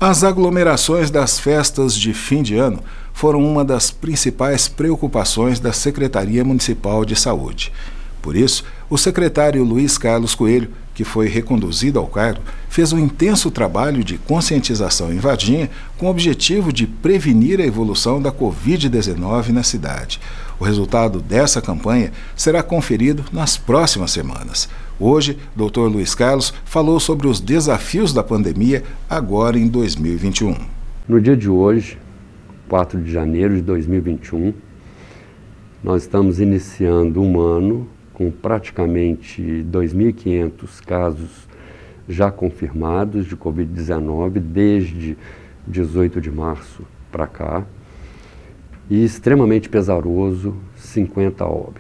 As aglomerações das festas de fim de ano foram uma das principais preocupações da Secretaria Municipal de Saúde. Por isso, o secretário Luiz Carlos Coelho, que foi reconduzido ao cargo, fez um intenso trabalho de conscientização em Varginha com o objetivo de prevenir a evolução da Covid-19 na cidade. O resultado dessa campanha será conferido nas próximas semanas. Hoje, Dr. Luiz Carlos falou sobre os desafios da pandemia agora em 2021. No dia de hoje, 4 de janeiro de 2021, nós estamos iniciando um ano com praticamente 2.500 casos já confirmados de Covid-19 desde 18 de março para cá e extremamente pesaroso, 50 óbitos.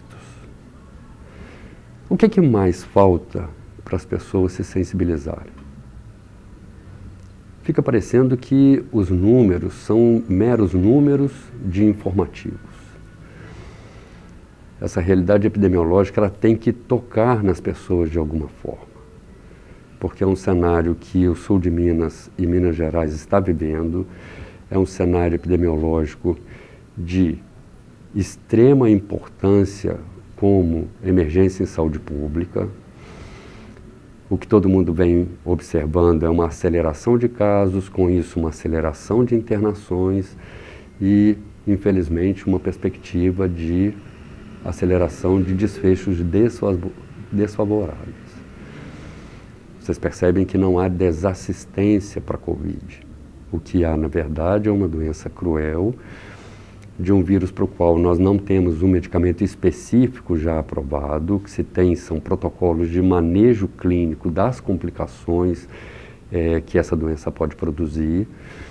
O que mais falta para as pessoas se sensibilizarem? Fica parecendo que os números são meros números de informativos. Essa realidade epidemiológica ela tem que tocar nas pessoas de alguma forma, porque é um cenário que o sul de Minas e Minas Gerais está vivendo, é um cenário epidemiológico de extrema importância como emergência em saúde pública. O que todo mundo vem observando é uma aceleração de casos, com isso uma aceleração de internações e, infelizmente, uma perspectiva de aceleração de desfechos desfavoráveis. Vocês percebem que não há desassistência para a Covid. O que há, na verdade, é uma doença cruel, de um vírus para o qual nós não temos um medicamento específico já aprovado. O que se tem são protocolos de manejo clínico das complicações que essa doença pode produzir.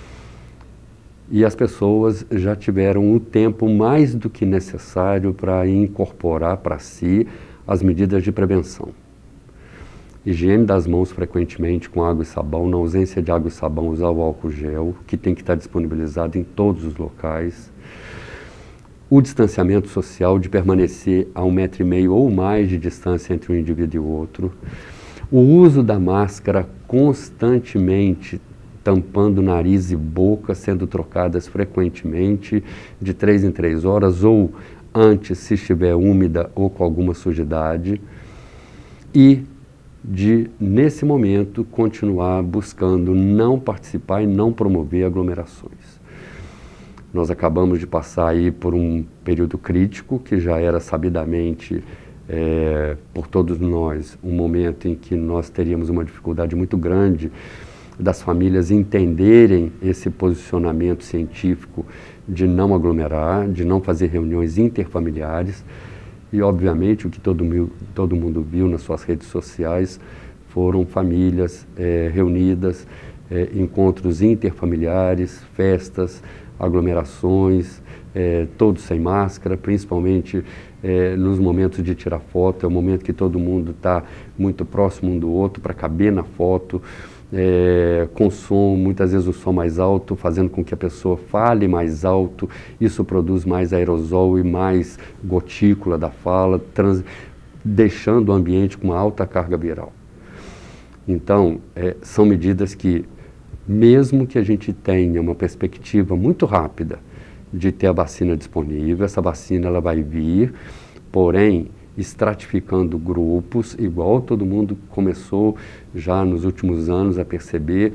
E as pessoas já tiveram um tempo mais do que necessário para incorporar para si as medidas de prevenção. Higiene das mãos frequentemente com água e sabão, na ausência de água e sabão, usar o álcool gel, que tem que estar disponibilizado em todos os locais. O distanciamento social, de permanecer a 1,5 m ou mais de distância entre um indivíduo e o outro. O uso da máscara constantemente, tampando nariz e boca, sendo trocadas frequentemente, de 3 em 3 horas, ou antes, se estiver úmida ou com alguma sujidade, e de, nesse momento, continuar buscando não participar e não promover aglomerações. Nós acabamos de passar aí por um período crítico, que já era sabidamente, por todos nós, um momento em que nós teríamos uma dificuldade muito grande das famílias entenderem esse posicionamento científico de não aglomerar, de não fazer reuniões interfamiliares. E, obviamente, o que todo mundo viu nas suas redes sociais foram famílias reunidas, encontros interfamiliares, festas, aglomerações, todos sem máscara, principalmente nos momentos de tirar foto. É o momento que todo mundo está muito próximo um do outro para caber na foto. Com som, muitas vezes o som mais alto, fazendo com que a pessoa fale mais alto. Isso produz mais aerosol e mais gotícula da fala, deixando o ambiente com uma alta carga viral. Então, são medidas que, mesmo que a gente tenha uma perspectiva muito rápida de ter a vacina disponível, essa vacina ela vai vir, porém, estratificando grupos, igual todo mundo começou já nos últimos anos a perceber,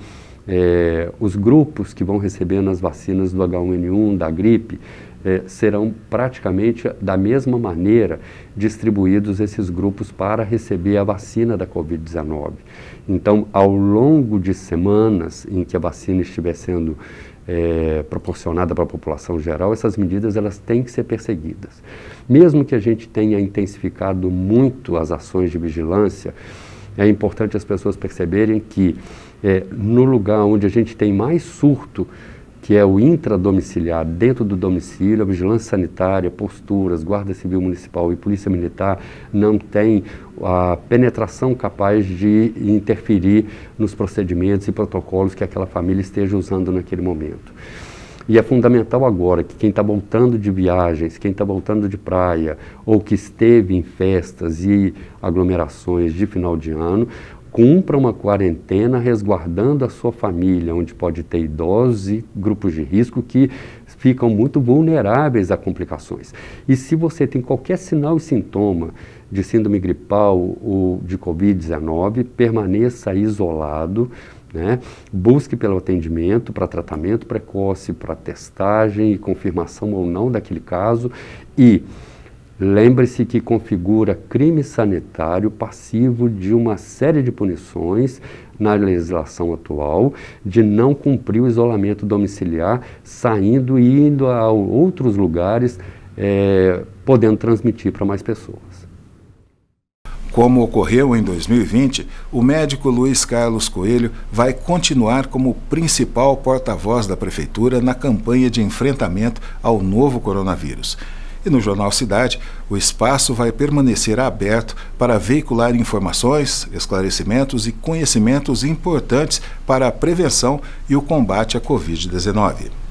os grupos que vão recebendo as vacinas do H1N1, da gripe, serão praticamente da mesma maneira distribuídos esses grupos para receber a vacina da Covid-19. Então, ao longo de semanas em que a vacina estiver sendo proporcionada para a população geral, essas medidas elas têm que ser perseguidas. Mesmo que a gente tenha intensificado muito as ações de vigilância, é importante as pessoas perceberem que no lugar onde a gente tem mais surto, que é o intradomiciliar, dentro do domicílio, a vigilância sanitária, posturas, Guarda Civil Municipal e Polícia Militar não tem a penetração capaz de interferir nos procedimentos e protocolos que aquela família esteja usando naquele momento. E é fundamental agora que quem está voltando de viagens, quem está voltando de praia, ou que esteve em festas e aglomerações de final de ano, cumpra uma quarentena resguardando a sua família, onde pode ter idosos e grupos de risco que ficam muito vulneráveis a complicações. E se você tem qualquer sinal e sintoma de síndrome gripal ou de Covid-19, permaneça isolado, né? Busque pelo atendimento para tratamento precoce, para testagem e confirmação ou não daquele caso, e lembre-se que configura crime sanitário passivo de uma série de punições na legislação atual, de não cumprir o isolamento domiciliar, saindo e indo a outros lugares, podendo transmitir para mais pessoas. Como ocorreu em 2020, o médico Luiz Carlos Coelho vai continuar como principal porta-voz da Prefeitura na campanha de enfrentamento ao novo coronavírus. E no Jornal Cidade, o espaço vai permanecer aberto para veicular informações, esclarecimentos e conhecimentos importantes para a prevenção e o combate à Covid-19.